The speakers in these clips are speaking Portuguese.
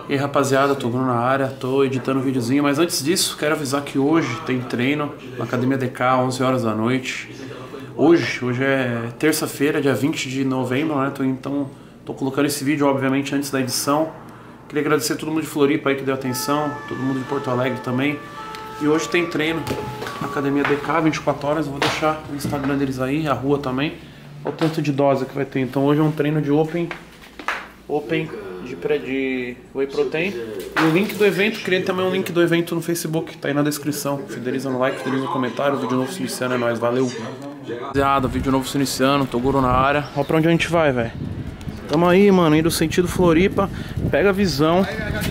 E aí, rapaziada, tô na área, tô editando um videozinho, mas antes disso, quero avisar que hoje tem treino na Academia DK, 11 horas da noite. Hoje é terça-feira, dia 20 de novembro, né? Então tô colocando esse vídeo, obviamente, antes da edição. Queria agradecer a todo mundo de Floripa aí que deu atenção, todo mundo de Porto Alegre também. E hoje tem treino na Academia DK, 24 horas, eu vou deixar o Instagram deles aí, a rua também. Olha o tanto de dose que vai ter. Então hoje é um treino de Open de Whey Protein. E o link do evento, criei também um link do evento no Facebook, tá aí na descrição. Fideliza no like, fideliza no comentário, vídeo novo se iniciando, é nóis, valeu. Rapaziada, vídeo novo se iniciando, Toguro na área. Olha pra onde a gente vai, velho. Tamo aí, mano, indo sentido Floripa. Pega a visão.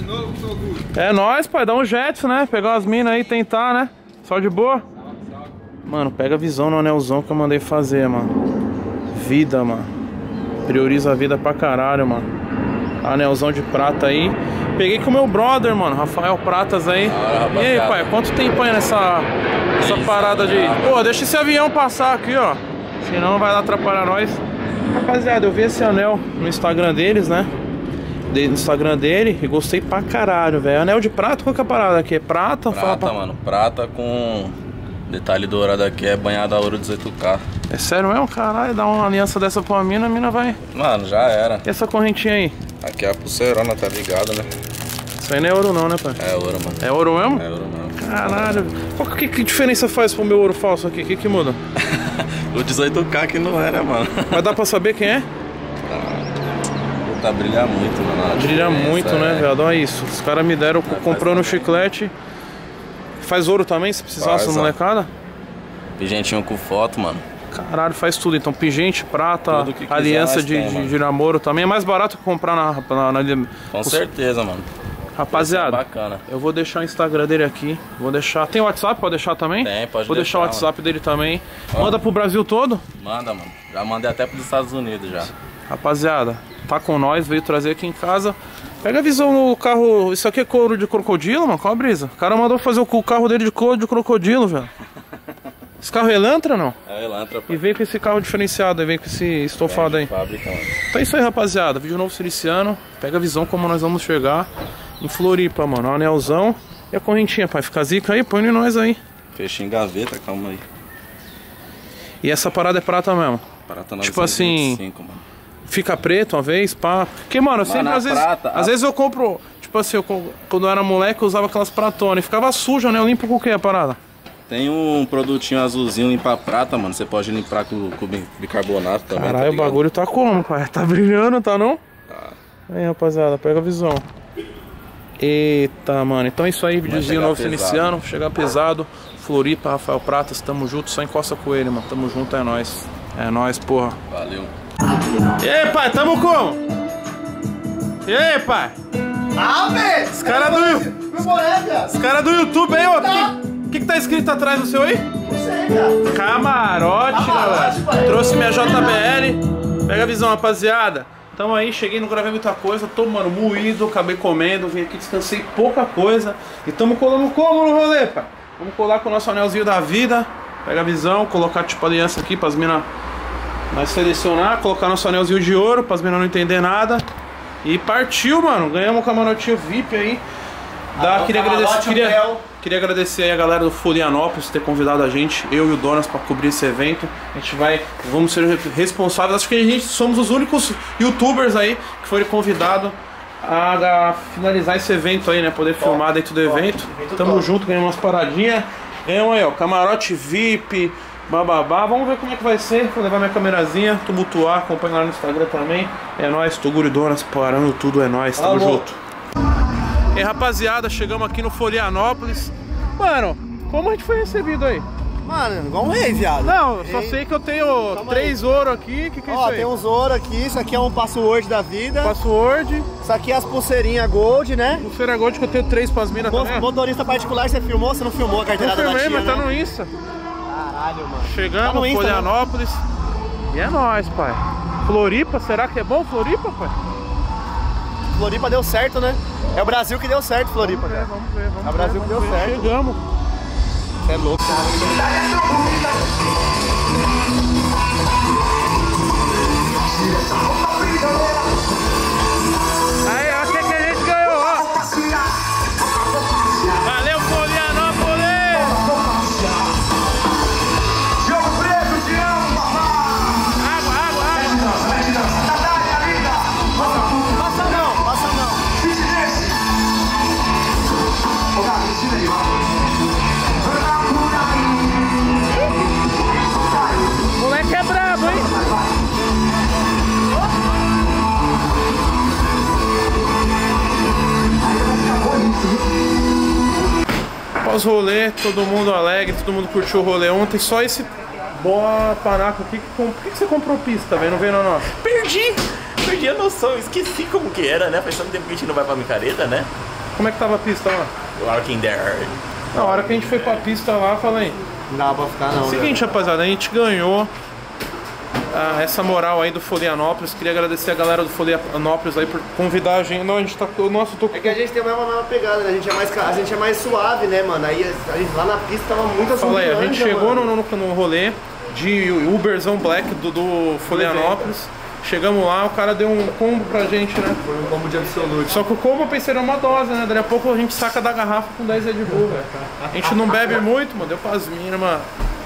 É nóis, pai, dá um jet, né? Pegar as minas aí, tentar, né? Só de boa. Mano, pega a visão no anelzão que eu mandei fazer, mano. Vida, mano. Prioriza a vida pra caralho, mano. Anelzão de prata aí. Peguei com o meu brother, mano, Rafael Pratas aí. E aí, pai, quanto tempo aí nessa parada de... Pô, deixa esse avião passar aqui, ó. Senão não vai lá atrapalhar nós. Rapaziada, eu vi esse anel no Instagram deles, né? No Instagram dele e gostei pra caralho, velho. Anel de prata, qual que é a parada aqui? É prata? Prata, mano. Prata com detalhe dourado aqui, é banhado a ouro 18K. É sério mesmo? Caralho, dá uma aliança dessa pra a mina vai... Mano, já era. E essa correntinha aí? Aqui é a pulseirona, tá ligado, né? Isso aí não é ouro não, né, pai? É ouro, mano. É ouro mesmo? É ouro mesmo. Caralho. Que diferença faz pro meu ouro falso aqui? O que muda? O 18K que não era, mano. Mas dá pra saber quem é? Tá, brilha muito, mano. Brilha muito, né, velho? Olha isso. Os caras me deram comprando um chiclete. Faz ouro também, se precisasse, molecada? Pigentinho com foto, mano. Caralho, faz tudo. Então, pingente, prata, aliança de namoro também. É mais barato que comprar na Com certeza, mano. Rapaziada, bacana. Eu vou deixar o Instagram dele aqui. Vou deixar. Tem WhatsApp? Pode deixar também? Tem, pode Vou deixar o WhatsApp dele também. Ó, manda pro Brasil todo? Manda, mano. Já mandei até pros Estados Unidos já. Rapaziada, tá com nós, veio trazer aqui em casa. Pega a visão no carro. Isso aqui é couro de crocodilo, mano? Qual a brisa? O cara mandou fazer o carro dele de couro de crocodilo, velho. Esse carro é Elantra, não? É Elantra, pô. E vem com esse carro diferenciado aí, vem com esse estofado aí. Fábrica, mano. Então é isso aí, rapaziada. Vídeo novo se iniciando. Pega a visão como nós vamos chegar em Floripa, mano. O anelzão e a correntinha, pai. Fica zica aí, põe em nós aí. Fechei em gaveta, calma aí. E essa parada é prata mesmo? Prata 925, tipo assim, mano. Fica preto uma vez, pá. Porque, mano, eu sempre, às vezes eu compro. Tipo assim, quando eu era moleque, eu usava aquelas pratonas e ficava suja, né? Eu limpo com o que a parada? Tem um produtinho azulzinho limpa prata, mano. Você pode limpar com bicarbonato também. Caralho, o bagulho tá como, pai? Tá brilhando, tá não? Tá. Aí, rapaziada, pega a visão. Eita, mano. Então é isso aí, videozinho novo se iniciando. Chegar pesado. Floripa, Rafael Pratas, tamo junto. Só encosta com ele, mano. Tamo junto, é nóis. É nóis, porra. Valeu. E aí, pai, tamo como? E aí, pai? Ah, velho! Os caras do YouTube aí, ó. O que tá escrito atrás do seu aí? Não sei, cara. Camarote, galera. pai. Trouxe minha JBL. Pega a visão, rapaziada. Tamo aí, cheguei, não gravei muita coisa. Tô, mano, moído, acabei comendo. Vim aqui, descansei pouca coisa. E tamo colando como no rolê, pai? Vamos colar com o nosso anelzinho da vida. Pega a visão, colocar tipo aliança aqui pras minas nós selecionar. Colocar nosso anelzinho de ouro pras minas não entender nada. E partiu, mano. Ganhamos um camarotinho VIP aí. Queria agradecer aí a galera do Florianópolis por ter convidado a gente, eu e o Donas, para cobrir esse evento. A gente vamos ser responsáveis. Acho que a gente somos os únicos youtubers aí que foram convidados a finalizar esse evento aí, né? Poder filmar dentro do evento. Tamo junto, ganhamos umas paradinhas. Ganhamos aí, ó, camarote VIP, bababá. Vamos ver como é que vai ser. Vou levar minha camerazinha, tumultuar, acompanhar lá no Instagram também. É nóis, Toguro e Donas parando tudo, é nóis, tamo junto. E aí, rapaziada, chegamos aqui no Florianópolis. Mano, como a gente foi recebido aí? Mano, igual um rei, viado. Não, eu só sei que eu tenho 3 ouro aqui. Que é isso aí? Tem uns ouro aqui, isso aqui é um password da vida. Password. Isso aqui é as pulseirinhas gold, né? Pulseira gold que eu tenho 3 pras minas também. Motorista particular, você filmou? Você não filmou a carteirada da tia, mas tá né? no Insta. Caralho, mano. Chegamos no Insta, Florianópolis. Né? E é nóis, pai. Floripa, será que é bom Floripa, pai? Floripa deu certo, né? É o Brasil que deu certo, Floripa, cara. Vamos ver. É o Brasil que deu certo. Chegamos. Você é louco, cara. Aí, ó, o que a gente ganhou, ó. Pós-rolê, todo mundo alegre, todo mundo curtiu o rolê ontem. Só esse boa panaco aqui. Por que você comprou pista, velho? Não veio na nossa? Perdi a noção, esqueci como que era, né? Faz tanto tempo que a gente não vai pra micareta, né? Como é que tava a pista lá? Walking there. Na hora que a gente foi pra pista lá, falei. Não dá pra ficar não. Seguinte, rapaziada, a gente ganhou essa moral aí do Florianópolis. Queria agradecer a galera do Florianópolis aí por convidar a gente. Não, a gente tá. Nossa, eu tô. É que a gente tem a mesma pegada, né? A gente é mais suave, né, mano? Aí a gente lá na pista tava muito assim. Falei, a gente chegou no rolê de Uberzão Black do Florianópolis. Chegamos lá, o cara deu um combo pra gente, né? Foi um combo de absoluto. Só que o combo eu pensei era uma dose, né? Daí a pouco a gente saca da garrafa com 10 Red Bull, velho. A gente não bebe muito, mano. Deu pras minas, mano.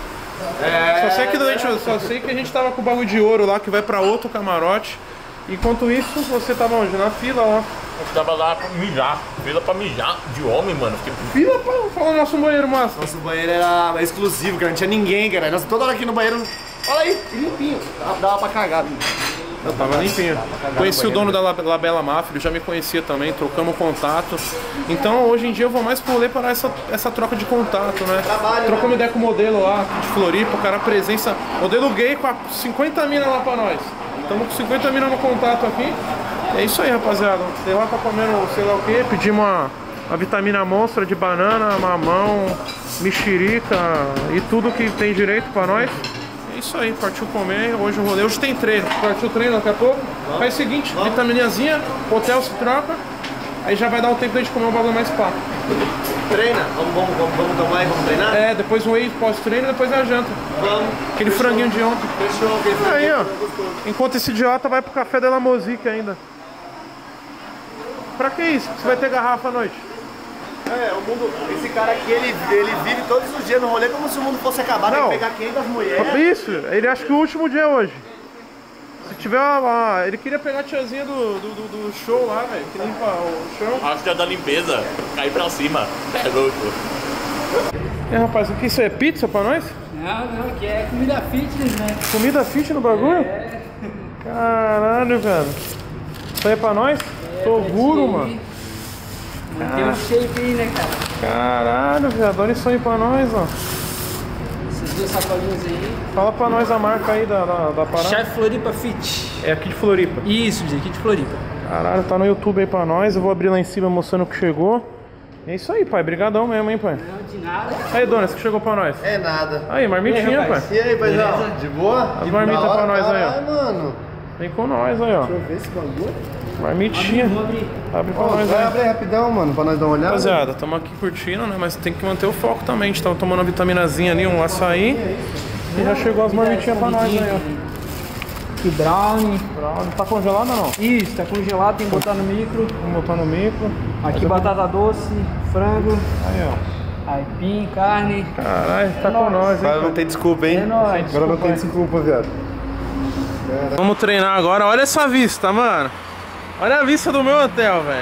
Só sei que a gente tava com o bagulho de ouro lá, que vai pra outro camarote. Enquanto isso, você tava onde? Na fila lá. Eu tava lá pra mijar, fila pra mijar de homem, mano. Fila pra falar no nosso banheiro, massa. Nosso banheiro era exclusivo, cara. Não tinha ninguém, cara. Nossa, toda hora aqui no banheiro. Olha aí, limpinho. Dava pra cagar, viu? Eu tava limpinho. Conheci o dono da Labela Mafia, ele já me conhecia também, trocamos contato. Então hoje em dia eu vou mais pro rolê para essa troca de contato, né? Trocamos ideia com o modelo lá de Floripa, o cara presença. Modelo gay com 50 minas lá pra nós. Estamos com 50 minas no contato aqui. É isso aí, rapaziada. Sei lá, tá comendo sei lá o que, pedimos uma vitamina monstra de banana, mamão, mexerica e tudo que tem direito pra nós. É isso aí, partiu comer, hoje o rolê, hoje tem treino, partiu treino daqui a pouco. Faz o seguinte, vitaminazinha, hotel se troca, aí já vai dar um tempo de a gente comer um bagulho mais pá. Treina? Vamos tomar e vamos treinar? É, depois um whey pós-treino e depois a janta. Vamos. Aquele franguinho de ontem. Fechou, aquele Aí, ó, gostoso. enquanto esse idiota vai pro café da La Musique ainda. Pra que isso? Você vai ter garrafa à noite? É, o mundo, esse cara aqui, ele vive todos os dias no rolê como se o mundo fosse acabar, tem que pegar 500 mulheres. Isso, ele acha que o último dia é hoje. Se tiver ele queria pegar a tiazinha do show lá, velho, que limpa o chão. Acho que é da limpeza, cair pra cima, é louco. E aí, rapaz, o que isso é pizza pra nós? Não, que é comida fitness, né? Comida fit no bagulho? É. Caralho, velho. Isso aí é pra nós? Toguro, mano. Tem um shape aí, né, cara? Caralho, velho, olha isso aí pra nós, ó. Esses dois sacolinhos aí. Fala pra nós a marca aí da parada. Chef Floripa Fit. É aqui de Floripa. Isso, aqui de Floripa. Caralho, tá no YouTube aí pra nós. Eu vou abrir lá em cima mostrando o que chegou. É isso aí, pai. Brigadão mesmo, hein, pai. Não, de nada. Aí, dona, esse que chegou pra nós. É nada. Aí, marmitinha, pai. E aí, paizão? De boa? As marmitas pra nós aí, ó. Ai, mano. Vem com nós aí, ó. Deixa eu ver esse bagulho. Marmitinha. Vou abrir. Abre pra Ó, nós vai aí. abrir rapidão, mano, pra nós dar uma olhada. Rapaziada, estamos aqui curtindo, né? Mas tem que manter o foco também. A gente tava tomando uma vitaminazinha ali, um açaí. E já chegou as marmitinhas pra nós aí, ó. Aqui, brownie. Tá congelado ou não? Isso, tá congelado, tem que botar no micro. Vamos botar no micro. Aqui, batata doce, frango, Aí, ó. aipim, carne. Caralho, tá com nós, hein? Agora não tem desculpa, hein? É nóis. Agora não tem desculpa, viado. Vamos treinar agora. Olha essa vista, mano. Olha a vista do meu hotel, velho.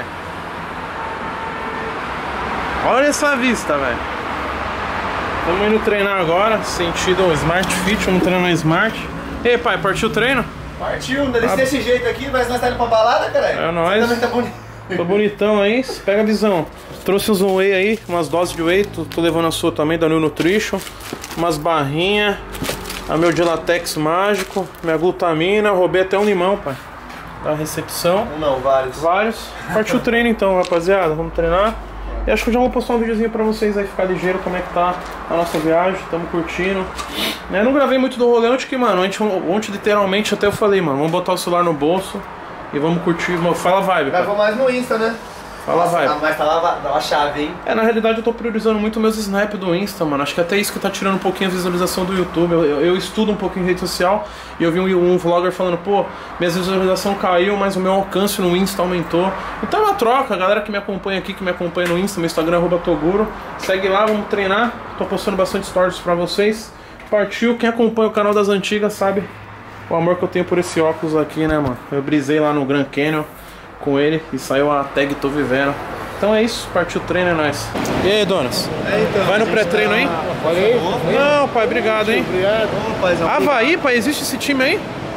Olha essa vista, velho. Vamos indo treinar agora, sentido Smart Fit, vamos treinar no Smart. E aí, pai, partiu o treino? Partiu, desse jeito aqui, mas nós tá indo pra balada, caralho? É nóis. Você também tá bonito. Tô bonitão aí, pega a visão. Trouxe uns whey aí, umas doses de whey, tô levando a sua também, da New Nutrition. Umas barrinhas, a meu de latex mágico, minha glutamina, roubei até um limão, pai. Da recepção. Não, vários. Vários. Partiu o treino então, rapaziada, vamos treinar. E acho que eu já vou postar um videozinho pra vocês aí, ficar ligeiro como é que tá a nossa viagem, tamo curtindo. Eu não gravei muito do rolê ontem, que, mano, ontem literalmente até eu falei, mano, vamos botar o celular no bolso e vamos curtir. Fala vibe, cara. Gravou mais no Insta, né? Fala vibe. Mas tá lá a chave, hein? Na realidade eu tô priorizando muito meus snaps do Insta, mano. Acho que até isso que tá tirando um pouquinho a visualização do YouTube. Eu estudo um pouquinho em rede social e eu vi um vlogger falando, pô, minha visualização caiu, mas o meu alcance no Insta aumentou. Então é uma troca, a galera que me acompanha aqui, que me acompanha no Insta, meu Instagram é @toguro. Segue lá, vamos treinar. Tô postando bastante stories pra vocês. Partiu, quem acompanha o canal das antigas sabe o amor que eu tenho por esse óculos aqui, né, mano? Eu brisei lá no Grand Canyon com ele e saiu a tag Tô Vivendo. Então é isso, partiu o treino, é nóis. E aí, donas? Então, vai no pré-treino aí? Olha aí. Não, pai, obrigado, hein? Obrigado. Ô, paizão. Havaí, pai, existe esse time aí? Não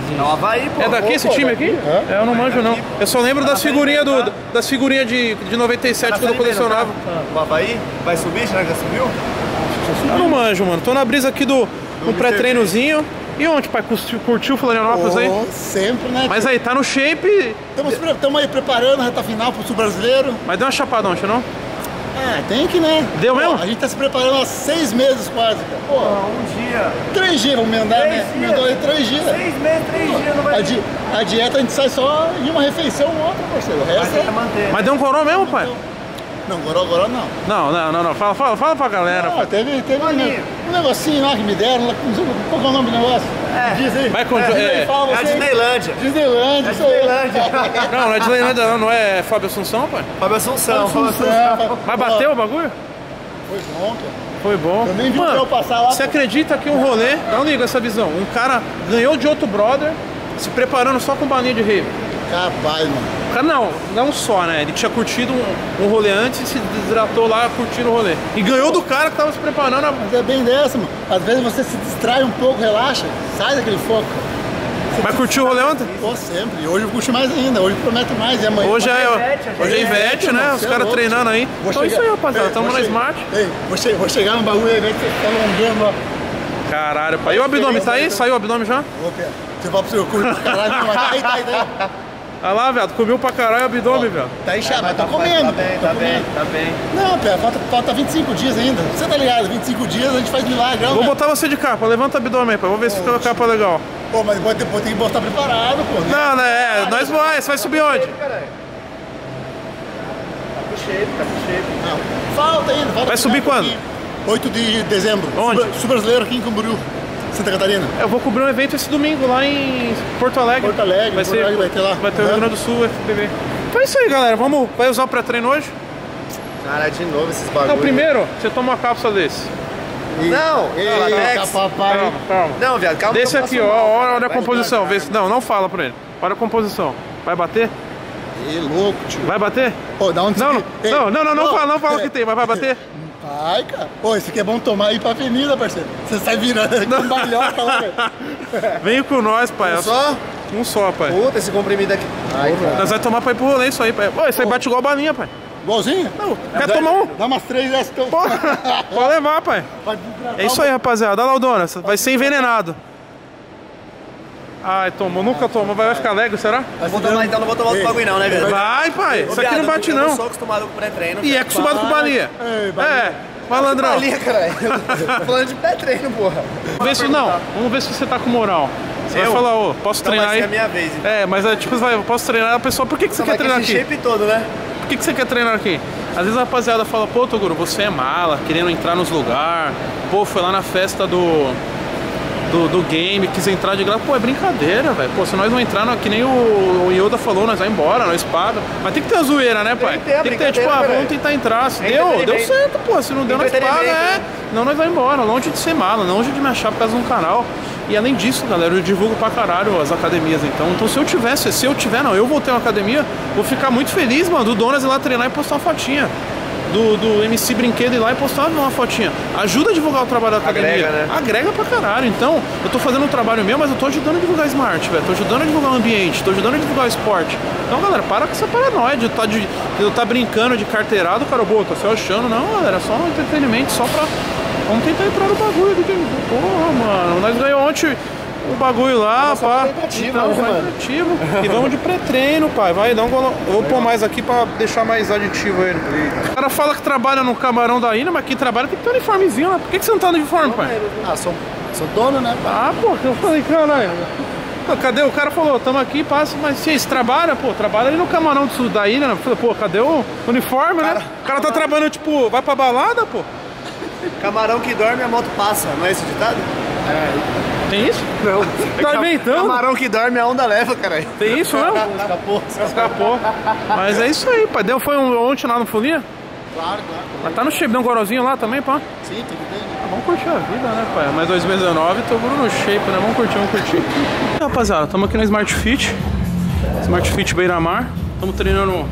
isso. É o Havaí, pô. É daqui esse time aqui? É, eu não manjo não. Eu só lembro das figurinhas das figurinhas de 97 que eu colecionava. O Havaí vai subir? Será que já subiu? Eu não manjo, mano. Tô na brisa aqui do um pré-treinozinho. E onde, pai? Curtiu Florianópolis aí? Sempre, né? Mas aí, tá no shape. Estamos aí preparando a reta final pro Sul Brasileiro. Mas deu uma chapada ontem, não? Tem que, né? Deu mesmo? A gente tá se preparando há 6 meses quase, cara. Pô, Um dia. 3 dias, vamos emendar, né? Emendou aí 3 dias. 6 meses, 3 dias não vai A dieta a gente sai só em uma refeição ou outra, parceiro. O resto é... manter. Mas deu um coró mesmo, pai? Não, goró não. Não. Fala pra galera. Não, teve um negocinho lá que me deram. Qual que é o nome do negócio? Diz aí. Vai com... Diz aí, fala É a você. Disneylândia. Disneylândia, isso aí. Não é Disneylândia, não é Fábio Assunção, pai? Fábio Assunção. Mas bateu o bagulho? Foi bom, cara. Foi bom. Eu nem vi Mano, eu passar lá. você acredita que um rolê... Não liga essa visão. Um cara ganhou de outro brother, se preparando só com balinha de rave. Capaz, mano. O cara não só, né? Ele tinha curtido um rolê antes e se desidratou lá curtindo o rolê. E ganhou do cara que tava se preparando. Mas é bem dessa, mano. Às vezes você se distrai um pouco, relaxa, sai daquele foco. Mas curtiu o rolê ontem? Pô, sempre. E hoje eu curti mais ainda. Hoje prometo mais. E amanhã... Hoje é Ivete, né? Os caras treinando aí. Então é isso aí, rapaziada. Tamo na Smart. Ei, vou chegar no bagulho aí, velho, que você tá alongando, ó. Caralho, pai. E o abdômen, tá aí? Saiu o abdômen já? Ô, Pé, você vai pro seu cu, caralho, não, mas tá aí. Olha lá, viado. Comeu pra caralho o abdômen, viado. Tá aí, mas tô comendo. Tá bem. Não, Pé, falta 25 dias ainda. Você tá ligado? 25 dias a gente faz milagre, ó. Vou botar você de capa. Levanta o abdômen aí, pai. Vou ver se fica a capa legal. Pô, mas depois tem que botar preparado, pô. Não, né? Nós vai. Você vai subir onde? Tá pro shape. Não, falta ainda. Vai subir quando? 8 de dezembro. Onde? Sul Brasileiro aqui em Camboriú, Santa Catarina. Eu vou cobrir um evento esse domingo lá em Porto Alegre. Vai ter lá. Vai ter o Rio Grande do Sul, FPV. Então é isso aí, galera. Vai usar o pré-treino hoje? Cara, de novo esses bagulhos. Não, primeiro, você toma uma cápsula desse. Não! Eita, papai. Calma. Não, viado, calma. Desse aqui, ó. Olha a composição. Vê se... Não fala pra ele. Olha a composição. Vai bater? Ê, louco, tio. Vai bater? Pô, da onde Não fala o que Ei. tem, mas vai bater? Vai, cara. Pô, esse aqui é bom tomar aí pra avenida, parceiro. Você sai virando com balhota lá, velho. Vem com nós, pai. Só? Um só, pai. Puta, esse comprimido aqui. Ai, cara. Nós vamos tomar pra ir pro rolê isso aí, pai. Pô, isso aí bate igual balinha, pai. Igualzinho? Não, quer tomar um? Dá umas 3 dessas que eu... Pô, pode levar, pai. É isso aí, rapaziada. Olha lá o Dona. Vai ser envenenado. Ai, tomou. Nunca tomou. Vai ficar alegre, será? Não vou tomar outro bagulho não, né, velho? Vai, pai. Isso aqui não bate, Eu não. não sou acostumado com pré-treino. E é acostumado com balinha. Ei, balinha. É, malandrão. Balinha, caralho. Tô falando de pré-treino, porra. Vamos ver se você tá com moral. Você vai falar, ô, posso Então treinar vai ser aí? a minha vez, então. É, mas é tipo, posso treinar? A pessoa, por que você quer treinar esse aqui? shape todo, né? Por que você quer treinar aqui? Às vezes a rapaziada fala, pô, Toguro, você é mala, querendo entrar nos lugares. Pô, foi lá na festa do game, quis entrar de graça. Pô, é brincadeira, velho. Pô, se nós não entrar, que nem o Yoda falou, nós vamos embora, nós paga. Mas tem que ter a zoeira, né, pai? Tem que ter, tipo, vamos tentar entrar. Se deu certo, pô. Se não deu, nós paga, Não, nós vamos embora. Longe de ser mala, longe de me achar por causa de um canal. E além disso, galera, eu divulgo pra caralho as academias, então se eu tiver, eu vou ter uma academia, vou ficar muito feliz, mano, do Donas ir lá treinar e postar uma fotinha. Do MC Brinquedo ir lá e postar uma fotinha. Ajuda a divulgar o trabalho da academia. Agrega, né? Agrega pra caralho. Então, eu tô fazendo um trabalho meu, mas eu tô ajudando a divulgar Smart, velho. Tô ajudando a divulgar o ambiente, tô ajudando a divulgar o esporte. Então, galera, para com essa paranoia de eu tá brincando de carteirado, cara, boa, tá se achando. Não, galera, é só um entretenimento, só pra... Vamos tentar entrar no bagulho. Porra, mano, nós ganhamos ontem o bagulho lá, pá. Então, aditivo. E vamos de pré-treino, pai. Vai, dá um golo. Eu vou pôr mais aqui pra deixar mais aditivo ele. O cara fala que trabalha no camarão da Ina, mas quem trabalha tem que ter um uniformezinho lá. Por que você não tá no uniforme, pai? Ah, sou dono, né? Ah, pô, eu falei, caralho. Cadê? O cara falou, tamo aqui, passa, mas vocês trabalham, pô, trabalha ali no camarão do sul da ilha, né? Falei, pô, cadê o uniforme, né? O cara tá trabalhando, tipo, vai pra balada, pô. Camarão que dorme, a moto passa, não é esse ditado? Tem isso? Não. Tá inventando? Camarão que dorme, a onda leva, caralho. Tem isso mesmo? Escapou. Mas é isso aí, pai. Foi ontem lá no Folia? Claro. Mas tá no shape, deu um gorozinho lá também, pá? Sim, tem que ter. Vamos curtir a vida, né, pai? Mais 2019, tô no shape, né? Vamos curtir. E, rapaziada, estamos aqui na Smart Fit. Smart Fit Beira-Mar. Estamos treinando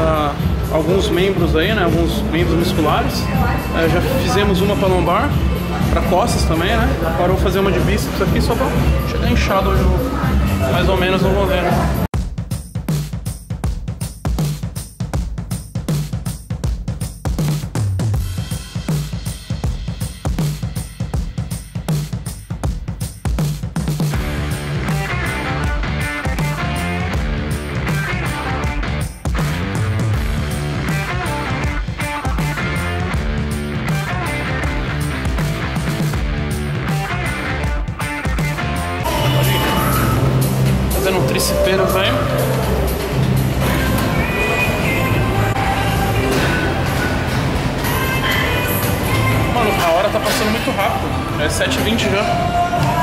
alguns membros aí, né? Alguns membros musculares. Já fizemos uma pra lombar. pra costas também, né? Agora eu vou fazer uma de bíceps aqui só pra chegar inchado hoje, mais ou menos no governo. Fazendo um tricipeiro, velho. Mano, a hora tá passando muito rápido. Já é 7h20 já.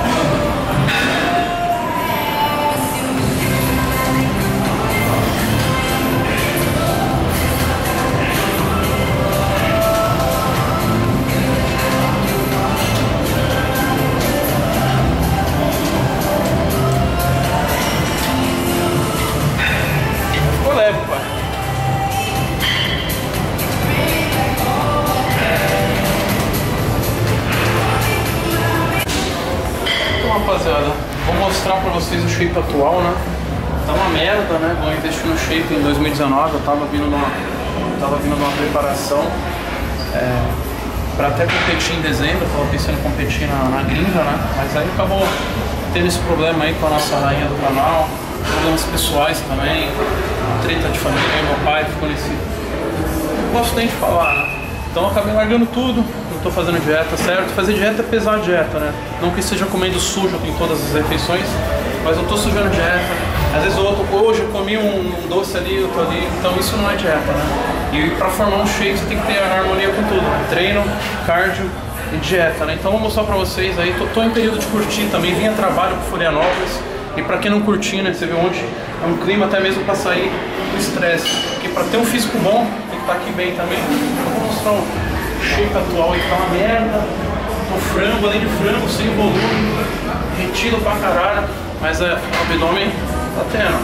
Rapaziada, vou mostrar pra vocês o shape atual, né? Tá uma merda, né? Vou investir no shape em 2019, eu tava vindo de uma preparação pra até competir em dezembro, eu tava pensando em competir na gringa, né? Mas aí acabou tendo esse problema aí com a nossa rainha do canal, problemas pessoais também, treta de família, meu pai ficou nesse... Não gosto nem de falar, né? Então eu acabei largando tudo, não tô fazendo dieta, certo? Fazer dieta é pesar a dieta, né? Não que esteja comendo sujo em todas as refeições, mas eu tô sujando dieta. Às vezes hoje eu comi um doce ali, outro ali, então isso não é dieta, né? E pra formar um shape você tem que ter a harmonia com tudo, né? Treino, cardio e dieta, né? Então eu vou mostrar pra vocês aí, tô em período de curtir também, vim a trabalho com Florianópolis. E pra quem não curtir, né? Você vê onde é um clima até mesmo pra sair do estresse. Porque pra ter um físico bom, tá aqui bem também. Eu vou mostrar o shape atual aí que tá uma merda. O frango, além de frango, sem volume, retido pra caralho, mas o abdômen tá tendo.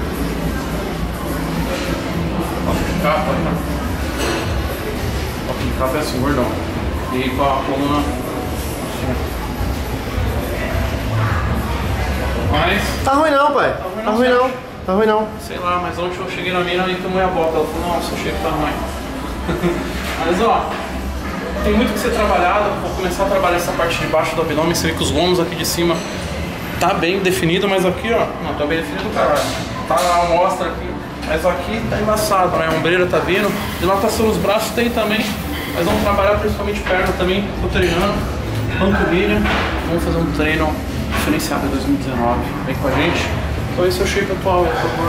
Top de capa aí, né? Top de capa é assim, gordão. E com a coluna assim. Mas... Tá ruim não, pai. Tá ruim não. Tá ruim não. Sei lá, mas ontem eu cheguei na mina e tomei a boca. Ela falou, nossa, o shape tá ruim. Mas ó, tem muito que ser trabalhado. Vou começar a trabalhar essa parte de baixo do abdômen. Você vê que os gomos aqui de cima tá bem definido, mas aqui ó, não tá bem definido, caralho. Tá a amostra aqui, mas aqui tá embaçado, né? A ombreira tá vindo. Dilatação nos braços tem também, mas vamos trabalhar principalmente perna também. Tô treinando, panturrilha. Vamos fazer um treino diferenciado em 2019. Vem com a gente. Então esse é o shape atual, por favor.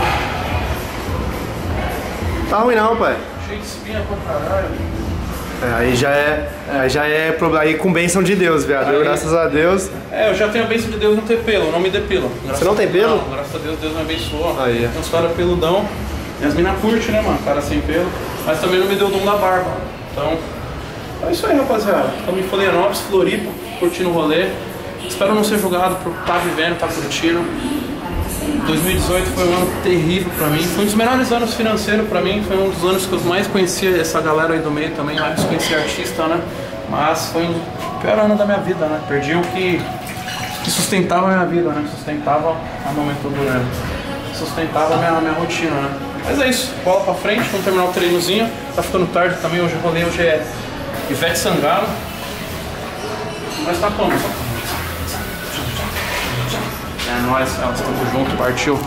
Tá ruim não, pai. Cheio de espinha pra caralho. Aí já é problema. Aí com bênção de Deus, viado. Aí, graças a Deus. Eu já tenho a bênção de Deus não ter pelo, não me depilo. Você não tem pelo? Não, graças a Deus, Deus me abençoou. Aí. Tem uns caras peludão. E as minas curtem, né, mano? Cara sem pelo. Mas também não me deu o dom da barba. Então, é isso aí, rapaziada. Estamos em Florianópolis, Floripa, curtindo o rolê. Espero não ser julgado por estar vivendo, estar curtindo. 2018 foi um ano terrível pra mim, foi um dos melhores anos financeiros pra mim, foi um dos anos que eu mais conheci essa galera aí do meio também, mais conheci artista, né? Mas foi o pior ano da minha vida, né? Perdi o que sustentava a minha vida, né? Sustentava a momento do governo, sustentava a minha rotina, né? Mas é isso, bola pra frente, vamos terminar o treinozinho, tá ficando tarde também, hoje é Ivete Sangalo, mas tá como? É nóis, elas estão junto, partiu.